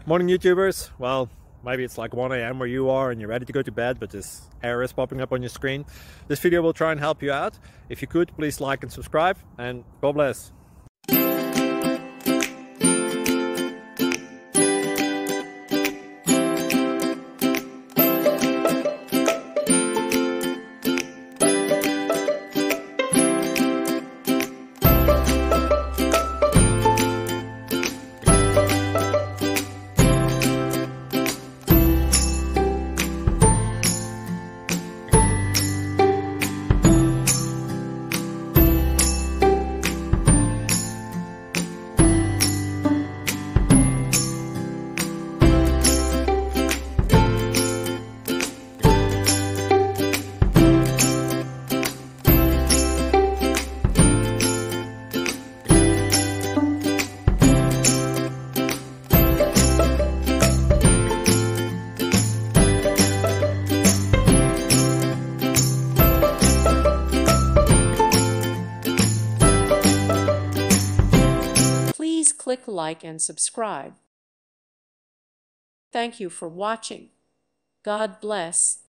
Morning YouTubers. Well, maybe it's like 1 a.m. where you are and you're ready to go to bed, but this error is popping up on your screen. This video will try and help you out. If you could, please like and subscribe, and God bless. Please click like and subscribe. Thank you for watching. God bless.